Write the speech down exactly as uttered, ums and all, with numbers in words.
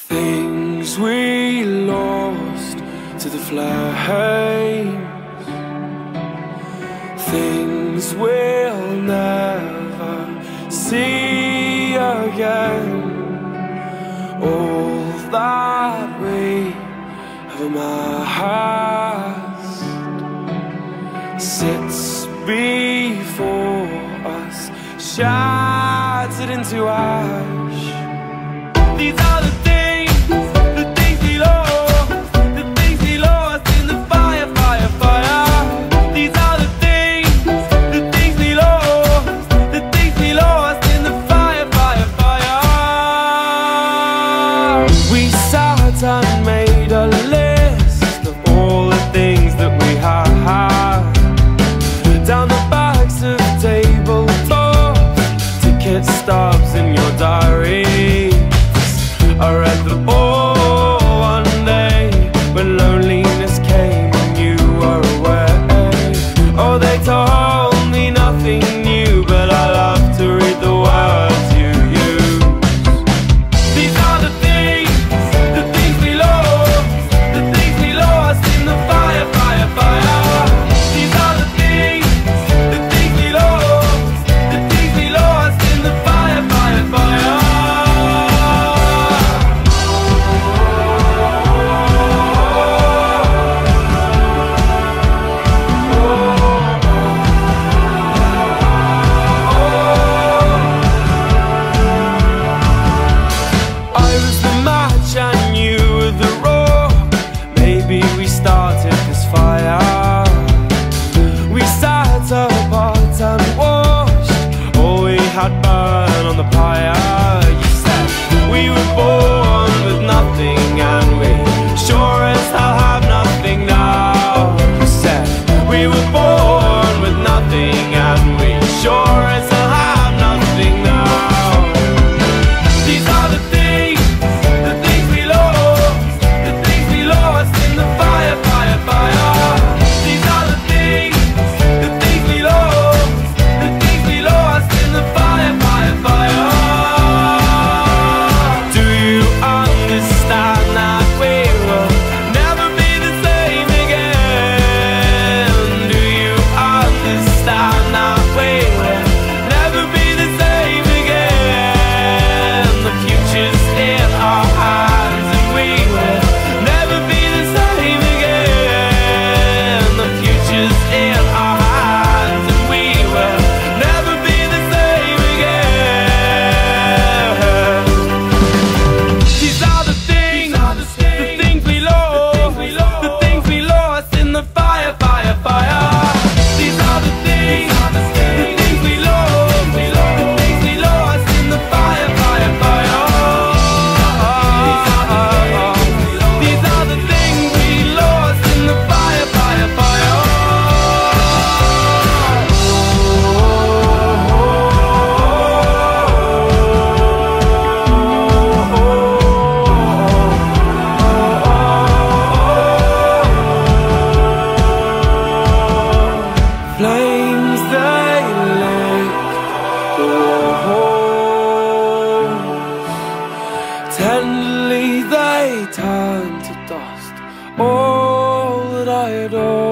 Things we lost to the flames, things we'll never see again. All that we have amassed sits before us, shattered into ash. These are the things, the things we lost, the things we lost in the fire, fire, fire. These are the things, the things we lost, the things we lost in the fire, fire, fire. We sat and made a list of all the things that we had down the backs of tabletops, ticket stubs in your diary. I read them all one day when loneliness came and you were away. Oh, they told me nothing new, but I love to read the words you use. These are the things, the things we lost, the things we lost in the fire, fire, fire. These are the things, the things we lost, the things we lost in the fire, fire, fire. We started this fire. We sat apart and watched all we had burn on the pyre. You said we were born with nothing, and we sure as hell have nothing now. You said we were born with nothing, and we sure as hell have nothing now. These are the things, the things we lost, the things we lost in the fire, fire, fire. These are the things, the things we lost, the things we lost in the fire, fire, fire. Do you understand that we will never be the same again? Do you understand that we will never be the same again? The future's in our hands and we will never be the same again. The future's in our hands and we will never be the same again. These are the things, the things we lost, the things we lost in the fire, fire, fire. These are the things, the things we lost, the things we lost in the fire, fire, fire. These are the things we lost in the fire, fire, fire. Flames, they lick the walls, tenderly they turn to dust all that I adore.